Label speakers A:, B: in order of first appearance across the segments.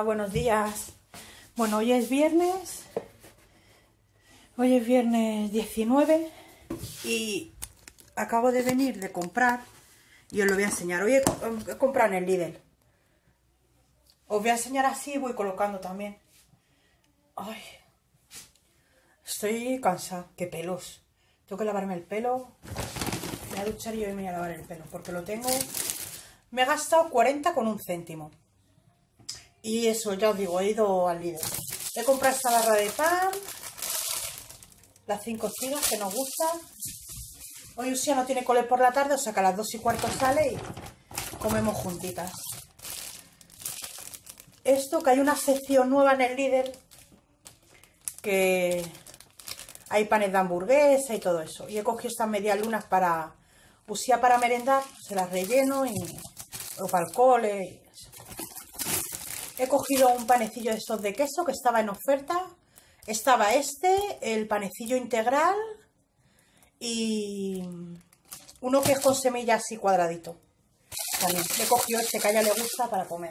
A: buenos días. Bueno, hoy es viernes 19 y acabo de venir de comprar y os lo voy a enseñar. Hoy he comprado en el Lidl. Os voy a enseñar así y voy colocando también. Ay, estoy cansada. Qué pelos. Tengo que lavarme el pelo. Me voy a duchar y hoy me voy a lavar el pelo porque lo tengo. Me he gastado 40 con un céntimo. Y eso, ya os digo, he ido al Lidl. He comprado esta barra de pan, las 5 tiras que nos gustan. Hoy Usia no tiene cole por la tarde, o sea que a las 2:15 sale y comemos juntitas. Esto, que hay una sección nueva en el Lidl, que hay panes de hamburguesa y todo eso. Y he cogido estas medias lunas para Usia para merendar, se las relleno o para el cole y eso. He cogido un panecillo de estos de queso que estaba en oferta. Estaba el panecillo integral y uno que es con semillas así cuadradito. También he cogido este que a ella le gusta para comer.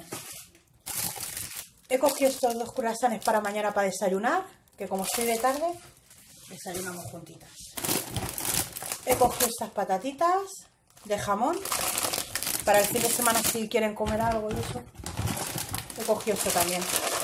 A: He cogido estos 2 croissants para mañana para desayunar, que como estoy de tarde, desayunamos juntitas. He cogido estas patatitas de jamón para el fin de semana si quieren comer algo y eso. He cogido esto también,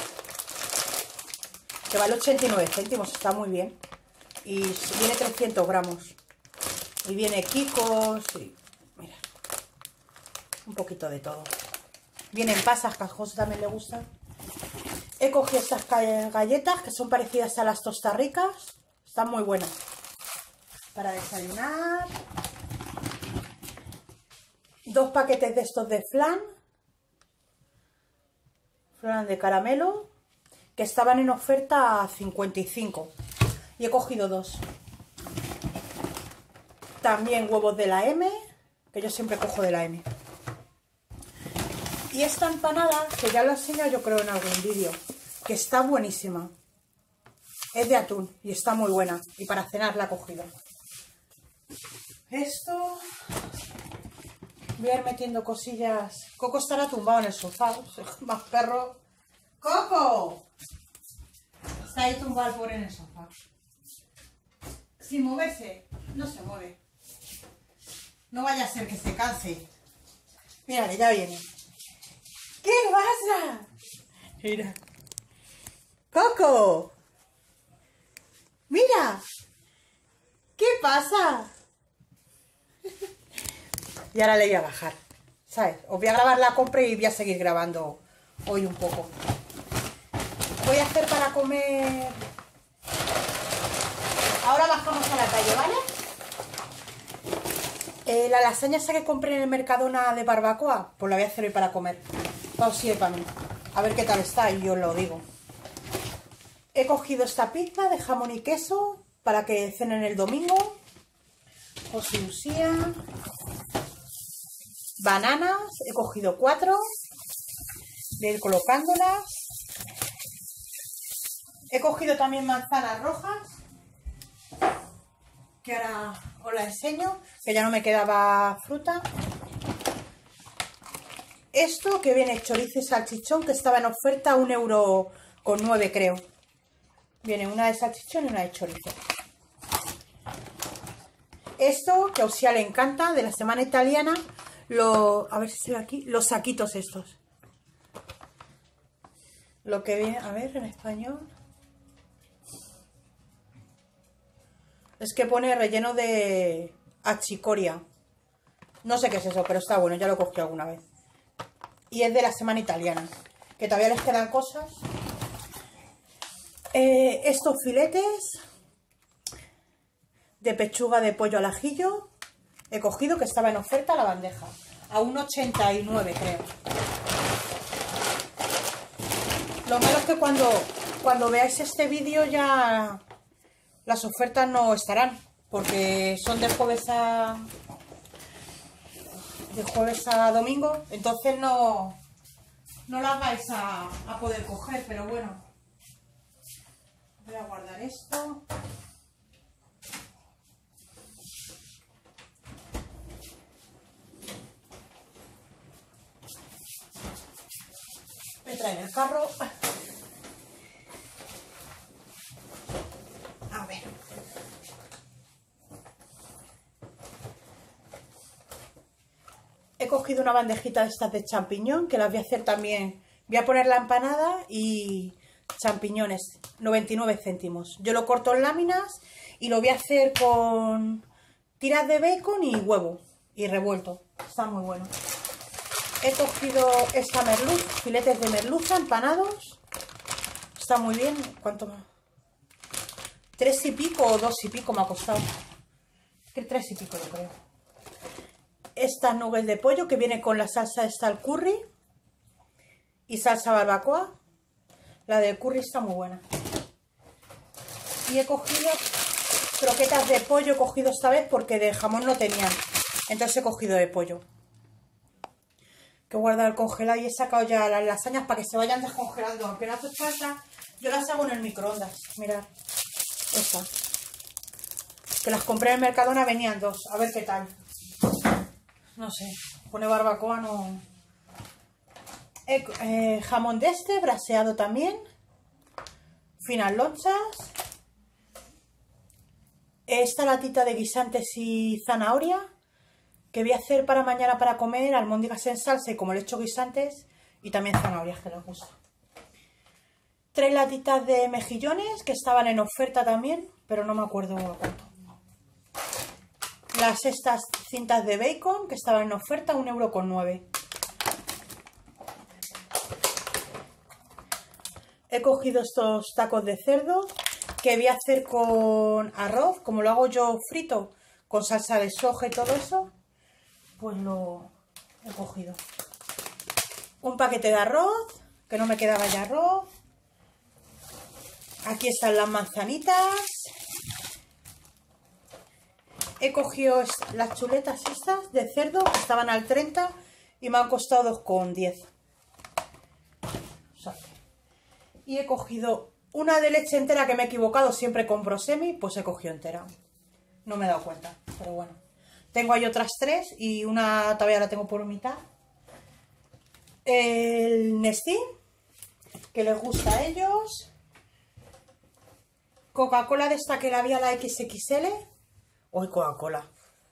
A: que vale 89 céntimos, está muy bien. Y viene 300 gramos. Y viene Kikos y mira, un poquito de todo. Vienen pasas, que a José también le gustan. He cogido estas galletas que son parecidas a las tostarricas. Están muy buenas para desayunar. 2 paquetes de estos de flan de caramelo, que estaban en oferta a 55 y he cogido 2. También huevos de la M, que yo siempre cojo de la M. Y esta empanada, que ya lo he enseñado yo creo en algún vídeo, que está buenísima. Es de atún y está muy buena. Y para cenar la he cogido. Esto... Voy a ir metiendo cosillas. Coco estará tumbado en el sofá. Más perro. ¡Coco! Está ahí tumbado el pobre en el sofá. Sin moverse. No se mueve. No vaya a ser que se canse. Mírale, ya viene. ¿Qué pasa? Mira. ¡Coco! ¡Mira! ¿Qué pasa? Y ahora le voy a bajar, ¿sabes? Os voy a grabar la compra y voy a seguir grabando hoy un poco. Voy a hacer para comer... Ahora bajamos a la calle, ¿vale? La lasaña esa que compré en el Mercadona de barbacoa, pues la voy a hacer hoy para comer. Para Usia y para mí. A ver qué tal está y yo os lo digo. He cogido esta pizza de jamón y queso para que cenen el domingo. José y Usia. Bananas, he cogido 4, de ir colocándolas. He cogido también manzanas rojas, que ahora os las enseño, que ya no me quedaba fruta. Esto que viene chorizo y salchichón, que estaba en oferta a 1,09 € creo. Viene una de salchichón y una de chorizo. Esto que a Usia le encanta, de la semana italiana. A ver si se ve aquí, los saquitos estos. Lo que viene, a ver, en español. Es que pone relleno de achicoria. No sé qué es eso, pero está bueno, ya lo cogí alguna vez. Y es de la semana italiana, que todavía les quedan cosas. Estos filetes de pechuga de pollo al ajillo. He cogido, que estaba en oferta la bandeja. A 1,89 creo. Lo malo es que cuando veáis este vídeo ya las ofertas no estarán. Porque son de jueves a domingo. Entonces no las vais a poder coger. Pero bueno. Voy a guardar esto. trae en el carro. A ver. He cogido una bandejita de estas de champiñón, que las voy a hacer también. Voy a poner la empanada y champiñones, 99 céntimos. Yo lo corto en láminas y lo voy a hacer con tiras de bacon y huevo y revuelto. Está muy bueno. He cogido esta merluza, filetes de merluza empanados. Está muy bien. ¿Cuánto más? 3 y pico o 2 y pico me ha costado. Que 3 y pico yo creo. Estas nubes de pollo que viene con la salsa esta al curry y salsa barbacoa. La del curry está muy buena. Y he cogido croquetas de pollo, he cogido esta vez porque de jamón no tenían. Entonces he cogido de pollo. Que he guardado el congelado y he sacado ya las lasañas para que se vayan descongelando. Aunque no hace falta, yo las hago en el microondas. Mirad, estas. Que las compré en el Mercadona, venían 2. A ver qué tal. No sé, pone barbacoa, no... jamón de este, braseado también. Finas lonchas. Esta latita de guisantes y zanahoria, que voy a hacer para mañana para comer, albóndigas en salsa y como le he hecho guisantes, y también zanahorias que les gusta. 3 latitas de mejillones, que estaban en oferta también, pero no me acuerdo a cuánto. Estas cintas de bacon, que estaban en oferta, 1,09 €. He cogido estos tacos de cerdo, que voy a hacer con arroz, como lo hago yo frito, con salsa de soja y todo eso, pues lo he cogido. Un paquete de arroz, que no me quedaba ya arroz. Aquí están las manzanitas. He cogido las chuletas estas de cerdo, que estaban al 30 y me han costado 2,10 €. Y he cogido una de leche entera, que me he equivocado, siempre compro semi, pues he cogido entera. No me he dado cuenta, pero bueno. Tengo ahí otras 3 y una todavía la tengo por mitad. El Nestlé, que les gusta a ellos. Coca-Cola de esta, que la había la XXL. Hoy Coca-Cola.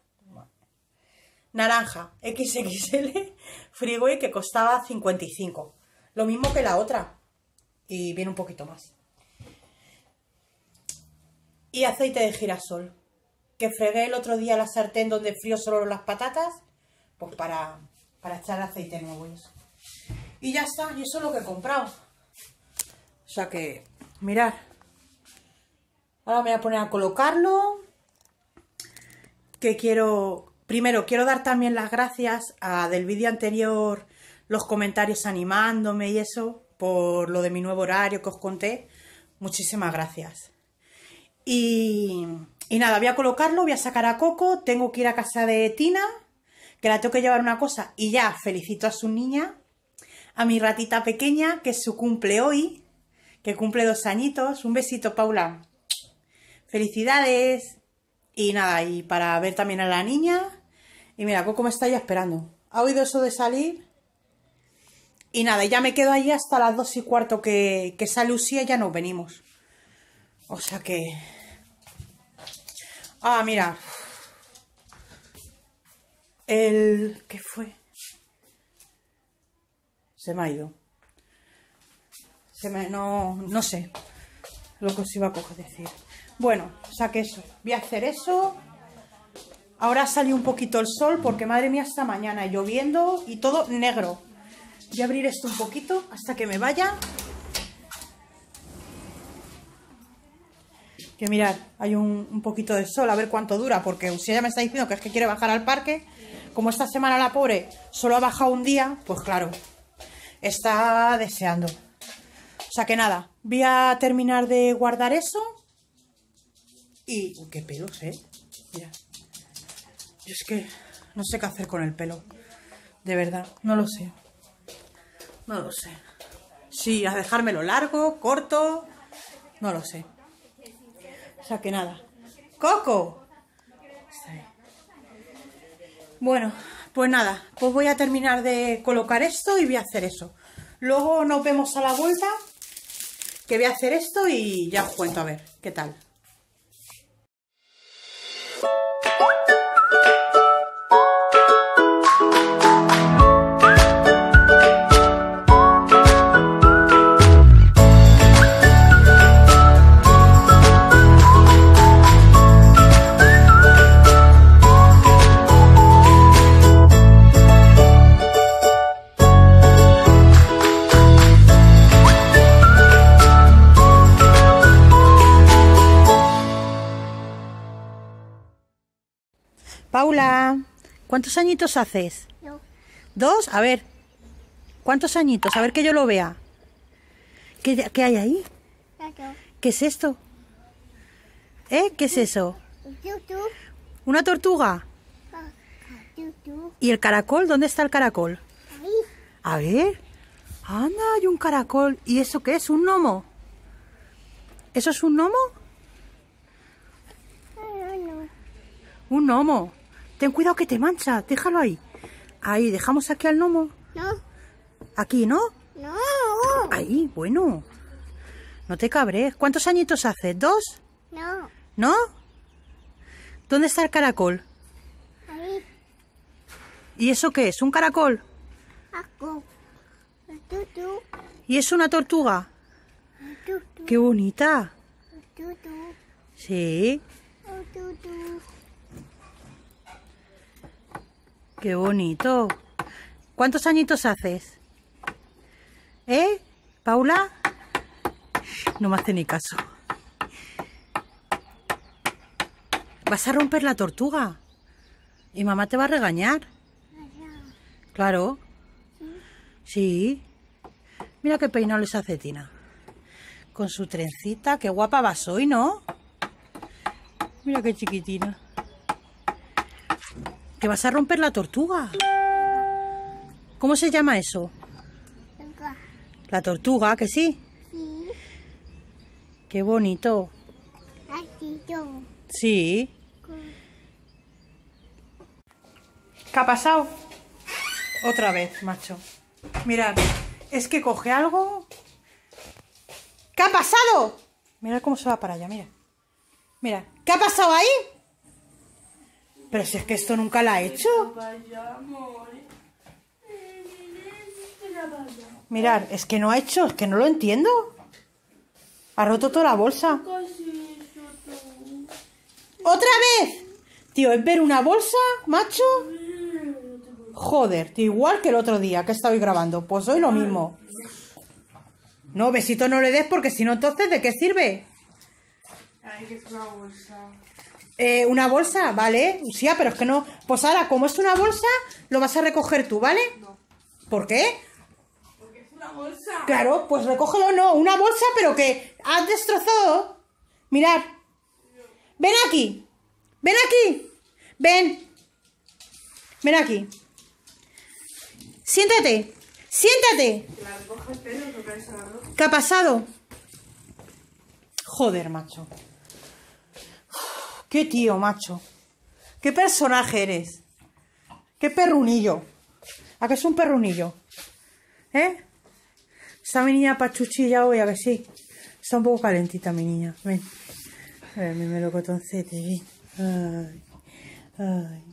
A: Naranja XXL Frigoi, que costaba 55. Lo mismo que la otra. Y viene un poquito más. Y aceite de girasol, que fregué el otro día la sartén donde frío solo las patatas, pues para echar aceite nuevo y eso. Y ya está, y eso es lo que he comprado. O sea que, mirad. Ahora me voy a poner a colocarlo. Que primero quiero dar también las gracias del vídeo anterior, los comentarios animándome y eso, por lo de mi nuevo horario que os conté. Muchísimas gracias. Y nada, voy a colocarlo, voy a sacar a Coco, tengo que ir a casa de Tina, que la tengo que llevar una cosa, y ya felicito a su niña, a mi ratita pequeña, que es su cumple hoy, que cumple 2 añitos. Un besito, Paula. Felicidades. Y nada, y para ver también a la niña. Y mira, Coco me está ya esperando. Ha oído eso de salir. Y nada, ya me quedo ahí hasta las 2:15 que sale Lucía y ya nos venimos. O sea que... Ah, mira. ¿Qué fue? Se me ha ido. No sé lo que os iba a decir. Bueno, o sea que eso. Voy a hacer eso. Ahora salió un poquito el sol porque, madre mía, esta mañana lloviendo y todo negro. Voy a abrir esto un poquito hasta que me vaya. Que mirad, hay un poquito de sol, a ver cuánto dura, porque si ella me está diciendo que es que quiere bajar al parque, como esta semana la pobre solo ha bajado un día, pues claro, está deseando. O sea que nada, voy a terminar de guardar eso. Y... Uy, qué pelos, Mira. Yo es que no sé qué hacer con el pelo. De verdad, no lo sé. No lo sé. Sí, a dejármelo largo, corto, no lo sé. O sea que nada. ¡Coco! Bueno, pues nada. Pues voy a terminar de colocar esto y voy a hacer eso. Luego nos vemos a la vuelta, que voy a hacer esto y ya os cuento a ver qué tal. Paula, ¿cuántos añitos haces?
B: No.
A: ¿2? A ver, ¿cuántos añitos? A ver que yo lo vea. ¿Qué hay ahí?
B: Tato.
A: ¿Qué es esto? ¿Qué es eso?
B: Tutu.
A: ¿Una tortuga?
B: Tutu.
A: ¿Y el caracol? ¿Dónde está el caracol?
B: Ahí.
A: A ver. Anda, hay un caracol. ¿Y eso qué es? ¿Un gnomo? ¿Eso es un gnomo?
B: No.
A: Un gnomo. Ten cuidado que te mancha. Déjalo ahí. Ahí, dejamos aquí al gnomo.
B: No.
A: Aquí, ¿no?
B: No.
A: Ahí, bueno. No te cabres. ¿Cuántos añitos haces? ¿2?
B: No.
A: ¿No? ¿Dónde está el caracol?
B: Ahí.
A: ¿Y eso qué es? ¿Un caracol?
B: Aku. Tutu.
A: ¿Y es una tortuga?
B: Tutu.
A: ¡Qué bonita!
B: Tutu.
A: Sí,
B: Tutu.
A: qué bonito. ¿Cuántos añitos haces? ¿Paula? No me hace ni caso. Vas a romper la tortuga. Y mamá te va a regañar. Claro. Sí. Mira qué peinado les hace Tina. Con su trencita. Qué guapa vas hoy, ¿no? Mira qué chiquitina. Que vas a romper la tortuga. ¿Cómo se llama eso?
B: Venga.
A: La tortuga, que sí.
B: Sí.
A: Qué bonito.
B: Así yo.
A: Sí. ¿Qué ha pasado? Otra vez, macho. Mirad, es que coge algo. ¿Qué ha pasado? Mirad cómo se va para allá, mira. Mira, ¿qué ha pasado ahí? Pero si es que esto nunca lo ha hecho. Mirad, es que no ha hecho, es que no lo entiendo. Ha roto toda la bolsa. ¿Otra vez? Tío, ¿es ver una bolsa, macho? Joder, tío, igual que el otro día que estaba grabando. Pues hoy lo mismo. No, besito no le des porque si no, entonces, ¿de qué sirve?
C: Ay, que es una bolsa.
A: ¿Una bolsa? Vale. Sí, pero es que no. Pues ahora, como es una bolsa, lo vas a recoger tú, ¿vale?
C: No.
A: ¿Por qué?
C: Porque es una bolsa.
A: Claro, pues recógelo, no. Una bolsa, pero que has destrozado. Mirad. Ven aquí. Ven aquí. Ven. Ven aquí. Siéntate. Siéntate.
C: Que la recoja el pelo, no caes a la ropa.
A: ¿Qué ha pasado? Joder, macho. Qué tío, macho. Qué personaje eres. Qué perrunillo. ¿A que es un perrunillo? Está mi niña pachuchilla hoy, a que sí. Está un poco calentita mi niña. Ven. A ver, mi melocotoncete, ven. Ay. Ay.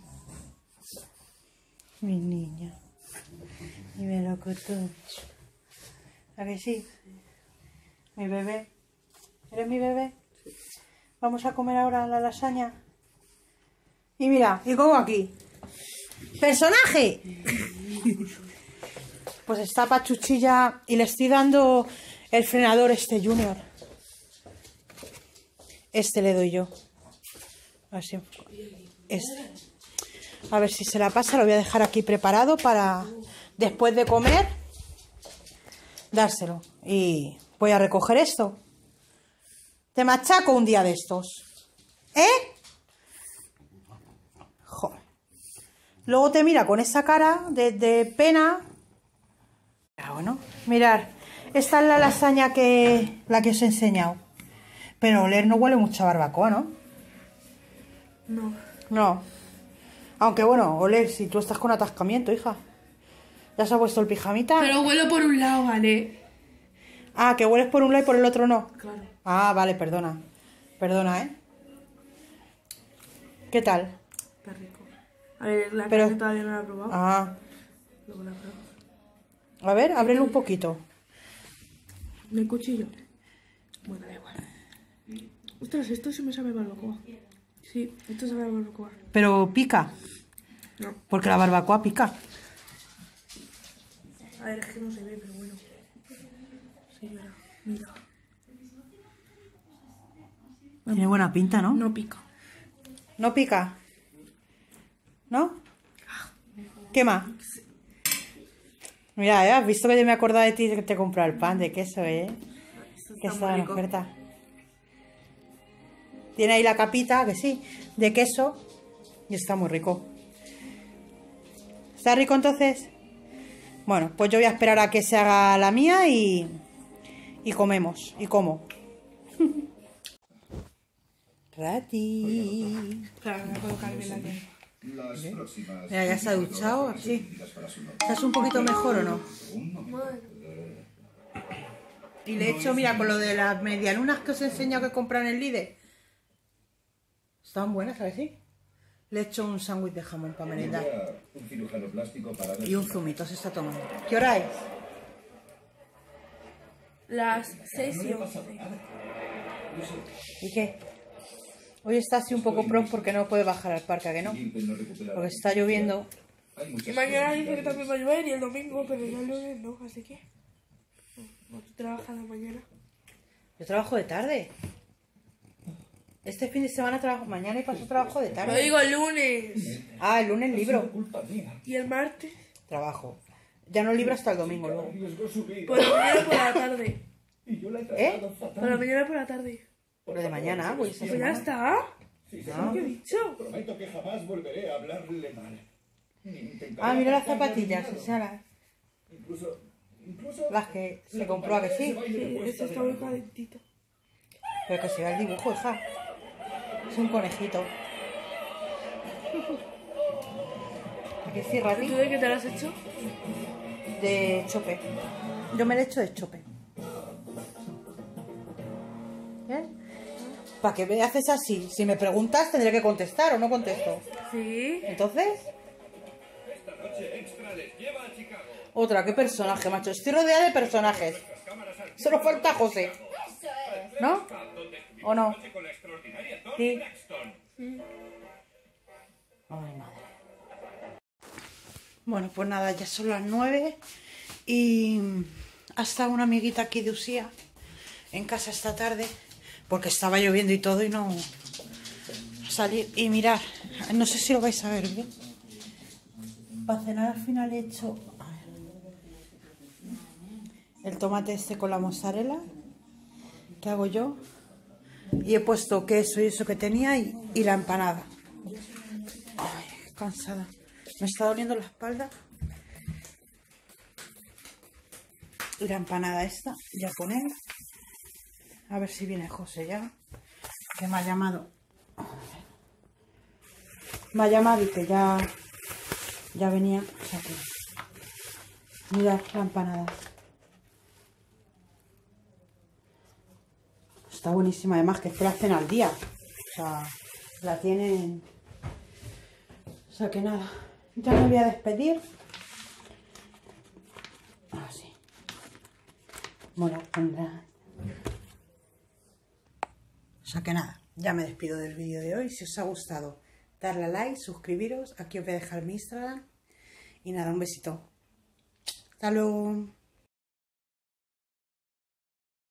A: Mi niña. Mi melocotón. ¿A que sí? Mi bebé. ¿Eres mi bebé? Vamos a comer ahora la lasaña. Y mira, y como aquí. ¡Personaje! Pues está pachuchilla y le estoy dando el frenador este Junior. Este le doy yo. Así. Este. A ver si se la pasa. Lo voy a dejar aquí preparado para después de comer dárselo. Y voy a recoger esto. Te machaco un día de estos. Joder. Luego te mira con esa cara de pena. Pero bueno, mirad. Esta es la lasaña la que os he enseñado. Pero oler no huele mucho a barbacoa, ¿no?
C: No.
A: No. Aunque bueno, oler si tú estás con atascamiento, hija. ¿Ya se ha puesto el pijamita?
C: Pero huelo por un lado, ¿vale?
A: Ah, que hueles por un lado y por el otro no.
C: Claro.
A: Ah, vale, perdona. Perdona, ¿eh? ¿Qué tal?
C: Está rico. A ver, la
A: Pero-
C: carne todavía no la he probado.
A: Ah,
C: Luego la pruebo.
A: a ver, ábrelo un poquito.
C: ¿De cuchillo? Bueno, da igual. Ostras, esto sí me sabe a barbacoa. Sí, esto sabe a barbacoa.
A: Pero pica,
C: No.
A: porque la barbacoa pica.
C: A ver, es que no se ve, pero bueno. Señora, mira.
A: Tiene buena pinta, ¿no?
C: No pica.
A: ¿No pica? ¿No? ¿Qué más? Mira, ¿has visto que yo me acordaba de ti que te compré el pan de queso,
C: Esto
A: Que
C: está
A: estaba
C: muy
A: en
C: rico.
A: oferta. Tiene ahí la capita, que sí, de queso. Y está muy rico. ¿Está rico entonces? Bueno, pues yo voy a esperar a que se haga la mía y comemos. Y como. Rati.
C: Claro, me voy a colocar bien la tienda.
A: Mira, ya se ha duchado, sí. ¿Estás un poquito mejor o no? Y le he hecho, mira, con lo de las medialunas que os he enseñado que compran en el Lidl. Estaban buenas, ¿sabes? Sí. Le he hecho un sándwich de jamón para merendar.
D: Un cirujano plástico para ver
A: Y un zumito se está tomando. ¿Qué hora es?
C: Las 6 y 11.
A: ¿Y qué? Hoy está así un poco pronto porque no puede bajar al parque, ¿a que no?
D: no recuperar.
A: Porque está lloviendo.
D: Hay
C: Y
D: muchas
C: mañana dice que también va a llover y el domingo, pero ya el lunes no, así que. No, tú trabajas la mañana.
A: Yo trabajo de tarde. Este fin de semana trabajo mañana y paso trabajo de
C: Lo
A: tarde.
C: digo el lunes.
A: Ah, el lunes libro.
D: culpa mía.
C: Y el martes.
A: Trabajo. Ya no libro hasta el domingo luego.
D: Arriesgó su vida
C: Por la mañana por la tarde.
D: y yo la he
A: ¿Eh?
D: tratado fatal.
C: Por la mañana por la tarde.
A: Lo de mañana, pues esta
C: Pues ya
A: semana.
C: está.
A: Ah.
C: ¿Qué he dicho?
D: Prometo que jamás volveré a hablarle mal. Ni intentaré
A: Ah, mira las
D: arrancarle
A: zapatillas,
D: dinero.
A: Sara.
D: Incluso
A: Las que se compró, ¿a que sí?
C: Sí, esto está muy calentito.
A: Pero que se vea el dibujo, hija. Es un conejito. ¿A que sí,
C: ¿Y
A: Rati?
C: tú de qué te lo has hecho?
A: De chope. Yo me lo he hecho de chope. ¿Bien? ¿Para qué me haces así? Si me preguntas tendré que contestar o no contesto.
C: Sí.
A: Entonces... Otra, ¿qué personaje, macho? Estoy rodeada de personajes. Solo falta José. ¿No? ¿O no? Sí. Ay, madre. Bueno, pues nada, ya son las 9 y ha estado una amiguita aquí de Usía en casa esta tarde porque estaba lloviendo y todo y no salir. Y mirar, no sé si lo vais a ver bien. Para cenar al final he hecho el tomate este con la mozzarella que hago yo y he puesto queso y eso que tenía y la empanada. Ay, cansada. Me está doliendo la espalda. Y la empanada esta, ya poner. A ver si viene José ya. Que me ha llamado. Me ha llamado y que ya venía. O sea que... Mirad la empanada. Está buenísima. Además que es que la hacen al día. O sea, la tienen... O sea que nada. Ya me voy a despedir. Así. Mola, tendrá. O sea que nada, ya me despido del vídeo de hoy. Si os ha gustado, darle a like, suscribiros. Aquí os voy a dejar mi Instagram. Y nada, un besito. Hasta luego.